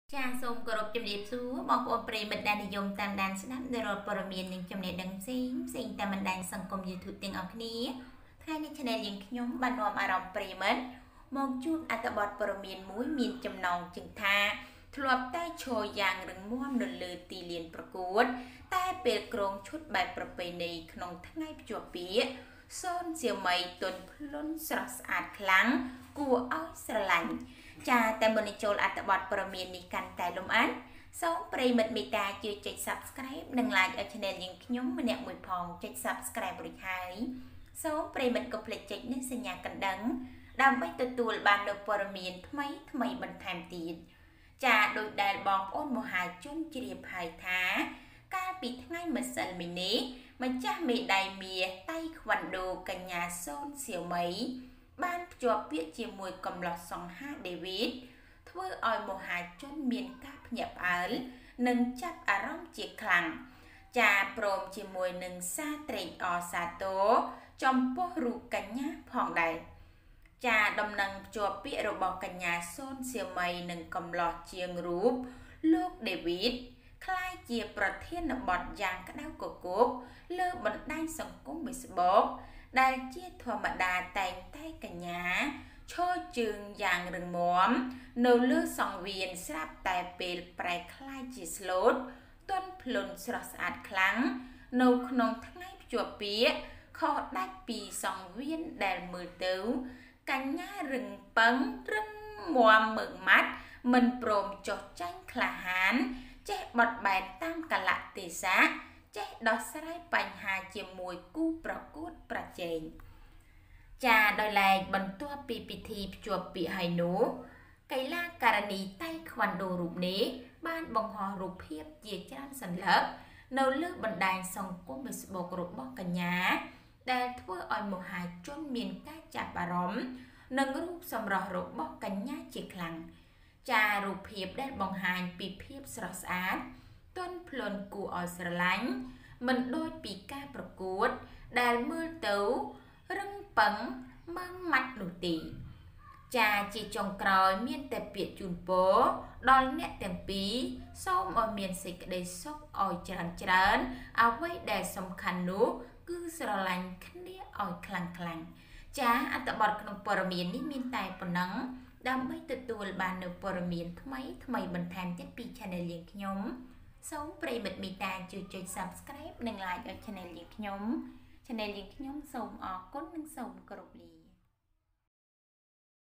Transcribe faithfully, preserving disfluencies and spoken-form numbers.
ចាសូមគោរពជំរាបសួរបងប្អូនប្រិយមិត្តដែលនិយមតាមដានស្ដាប់នៅរលព័ត៌មាននិងចំណេះដឹងផ្សេងផ្សេងតាមបណ្ដាញសង្គម YouTube ទាំងអស់គ្នាថ្ងៃនេះ Channel យើងខ្ញុំបាននាំអារម្មណ៍ប្រិយមិត្តមកជួបអត្ថបទព័ត៌មានមួយមានចំណងជើងថាធ្លាប់តែឈរយ៉ាងរឹងមាំនៅលើទីលានប្រកួតតែពេលក្រងឈុតបែបប្រពៃណីក្នុងថ្ងៃភ្ជាប់ពាក្យសូនជាមីទន់ភ្លុនស្រស់ស្អាតខ្លាំងគួរឲ្យស្រឡាញ់ចាតែមុននឹងចូលអត្ថបទព័ត៌មាននេះកាន់តែលំអិនសូមប្រិយមិត្តមេត្តាជួយចុច Subscribe និង Like ឲ្យ Channel យើងខ្ញុំម្នាក់មួយផងចុច Subscribe រួចហើយសូមប្រិយមិត្តកុំភ្លេចចុចនេះសញ្ញាកណ្ដឹងដើម្បីទទួលបាននូវព័ត៌មានថ្មីថ្មីបន្ថែមទៀតចាដោយដែលបងប្អូនមហាជនជ្រាបហើយថាកាលពីថ្ងៃម្សិលមិញនេះម្ចាស់មេដាយមាសតៃខ្វាន់ដូកញ្ញាសូនសៀវមីបានភ្ជាប់ពាក្យជាមួយកំឡោះសង្ហាដេវីតធ្វើឲ្យមហាជនមានការភ្ញាក់ផ្អើលនិងចាប់អារម្មណ៍ជាខ្លាំងចាព្រមជាមួយនឹងសារត្រេកអរសាទរចំពោះរូបកញ្ញាផងដែរចាដំណឹងភ្ជាប់ពាក្យរបស់កញ្ញាសូនសៀវមីនិងកំឡោះជាងរូបលោកដេវីតคล้ายជាប្រធានបទយ៉ាងក្តៅគគុកលើបណ្ដាញសង្គម Facebook ដែលជាធម្មតាតែងតែកញ្ញាឈរជើងយ៉ាងរឹងមាំនៅលើសង្វៀនស្រាប់តែពេលប្រែคล้ายជាស្លូតទន់ភ្លន់ស្រស់ស្អាតខ្លាំងនៅក្នុងថ្ងៃភ្ជាប់ពាក្យខុសដាច់ពីសង្វៀនដែលមើលទៅកញ្ញារឹងប៉ឹងរឹងមាំមើងម៉ាត់មិនព្រមចុះចាញ់ក្លាហានចេះបត់បែនតាមកលៈទេសៈចេះដោះស្រាយបញ្ហាជាមួយគូប្រកួតប្រជែងចាដោយឡែកបន្ទាប់ពីពិធីភ្ជាប់ពាក្យហើយនោះកីឡាករនីតៃខ្វាន់ដូរូបនេះបានបង្ហោះរូបភាពជាច្រើនសន្លឹកនៅលើបណ្ដាញសង្គម Facebook របស់កញ្ញាដែលធ្វើឲ្យមហាជនមានការចាប់អារម្មណ៍នឹងរូបសម្រស់របស់កញ្ញាជាខ្លាំងចារូបភាពដែលបង្ហាញពីភាពស្រស់ស្អាតទន់ភ្លន់គួរឲ្យស្រឡាញ់មិនដូចពីការប្រកួតដែលមើលទៅរឹងប៉ឹងម៉ឺងម៉ាត់នោះទេចាជាចុងក្រោយមានតែពាក្យជូនពរដល់អ្នកទាំងពីរសូមឲ្យមានសេចក្តីសុខឲ្យច្រើនច្រើនអ្វីដែលសំខាន់នោះគឺស្រឡាញ់គ្នាឲ្យខ្លាំងខ្លាំងចាអត្ថបទក្នុងព័ត៌មាននេះមានតែប៉ុណ្ណឹងដើម្បីទទួលបាននូវព័ត៌មានថ្មីថ្មីបន្ថែមទៀតពី Channel យើងខ្ញុំសូមប្រិយមិត្តមេត្តាជួយចុច Subscribe និង Like ឲ្យ Channel យើងខ្ញុំ Channel យើងខ្ញុំសូមអរគុណនិងសូមគោរពលា